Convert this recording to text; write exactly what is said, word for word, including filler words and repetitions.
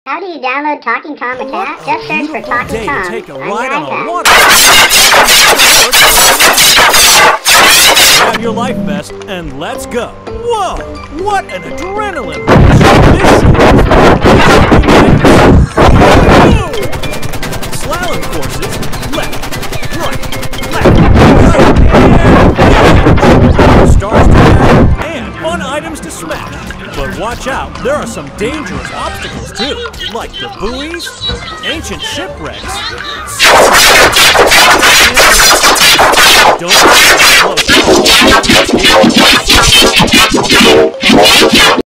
How do you download Talking Tom account? Just search for Talking Tom to take a on ride your on a iPad. water. Grab your life vest and let's go. Whoa! What an adrenaline rush! This slalom courses, left, right, left, right, stars to grab, and fun items to smash. But watch out, there are some dangerous obstacles too, like the buoys, ancient shipwrecks. Don't let